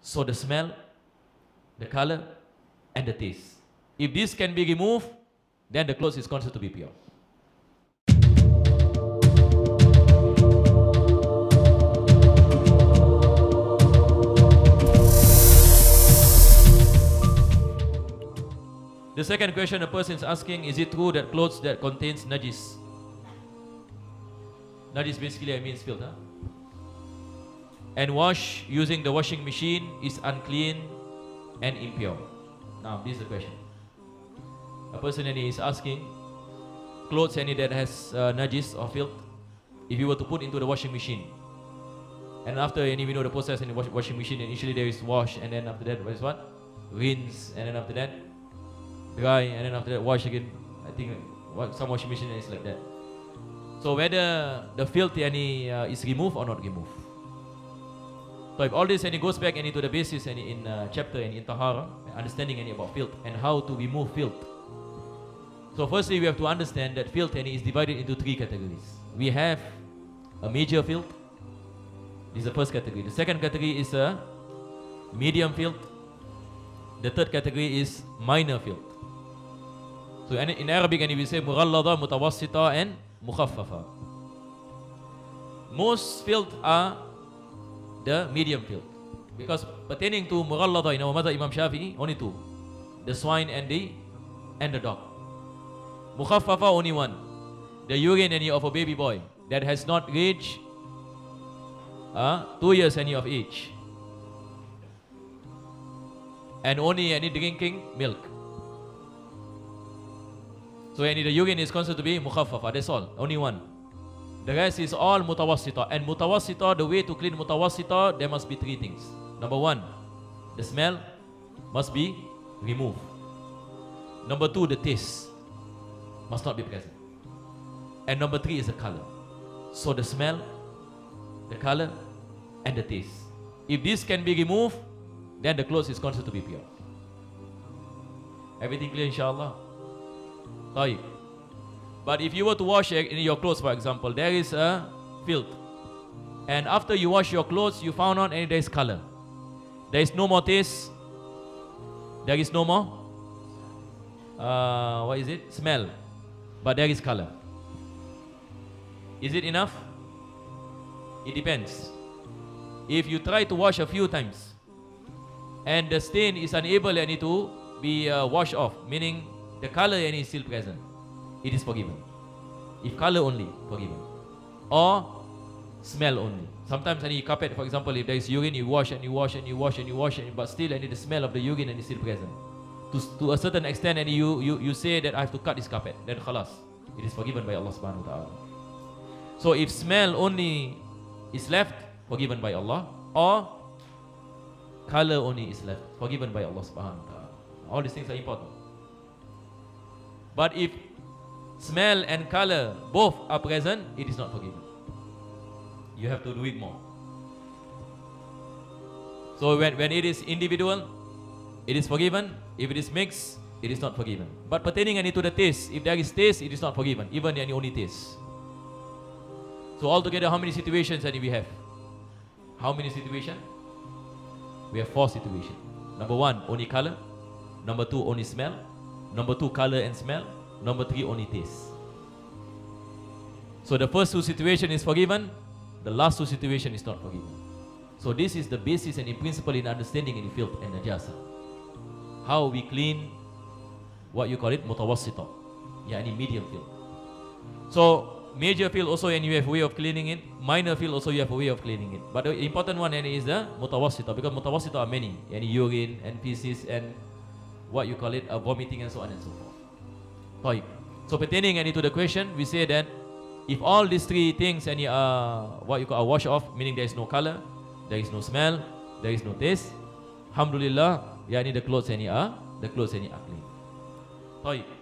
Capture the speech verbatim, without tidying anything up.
So the smell, the color, and the taste. If this can be removed, then the clothes is considered to be pure. The second question a person is asking, is it true that clothes that contains najis? Najis basically means filth, huh? And wash using the washing machine is unclean and impure. Now, this is the question. A person is asking, clothes any that has uh, najis or filth, if you were to put into the washing machine, and after any we know the process in the wash washing machine, initially there is wash, and then after that what is what? Rinse, and then after that dry, and then after that wash again. I think what some washing machine is like that. So whether the filth any uh, is removed or not removed. So if all this any goes back any to the basis any in uh, chapter and in Tahara, understanding any about filth and how to remove filth. So firstly we have to understand that filth any is divided into three categories. We have a major filth. This is the first category. The second category is a medium filth. The third category is minor filth. So in Arabic and we say mughallada, mutawassita and mukhaffafa. Most filth are the medium filth, because pertaining to mughallada in our mother Imam Shafi'i, only two, the swine and the and the dog. Mukhaffafa, only one, the urine any of a baby boy that has not reached uh, two years any of age, and only any drinking milk. So any the urine is considered to be mukhaffafa, that's all, only one. The rest is all mutawassita. And mutawassita, the way to clean mutawassita, there must be three things. Number one, the smell must be removed. Number two, the taste must not be present. And number three is the color. So the smell, the color, and the taste. If this can be removed, then the clothes is considered to be pure. Everything clear, inshallah? Taib. But if you were to wash in your clothes, for example, there is a filth, and after you wash your clothes, you found out and there is color. There is no more taste. There is no more uh, what is it? Smell. But there is color. Is it enough? It depends. If you try to wash a few times and the stain is unable any to be uh, washed off, meaning the color any is still present, it is forgiven. If color only, forgiven. Or smell only. Sometimes any carpet, for example, if there is urine, you wash and you wash and you wash and you wash, and, but still any the smell of the urine and is still present. To, to a certain extent, and you, you, you say that I have to cut this carpet, then khalas, it is forgiven by Allah subhanahu wa ta'ala. So if smell only is left, forgiven by Allah, or color only is left, forgiven by Allah subhanahu wa ta'ala. All these things are important. But if smell and color both are present, it is not forgiven. You have to do it more. So when, when it is individual, it is forgiven. If it is mixed, it is not forgiven. But pertaining any to the taste, if there is taste, it is not forgiven, even any only taste. So altogether, how many situations any we have? How many situations? We have four situations. Number one, only color. Number two, only smell. Number two, color and smell. Number three, only taste. So the first two situations is forgiven. The last two situations is not forgiven. So this is the basis and the principle in understanding any filth and najasa. How we clean what you call it, mutawassita, yani medium filth. So major filth also, and you have a way of cleaning it. Minor filth also, you have a way of cleaning it. But the important one and is the mutawassita, because mutawassita are many, yani urine and feces and what you call it, uh, vomiting and so on and so forth. So pertaining any to the question, we say that if all these three things any uh, what you call a wash off, meaning there is no color, there is no smell, there is no taste, alhamdulillah, yani the clothes any are the clothes any are clean.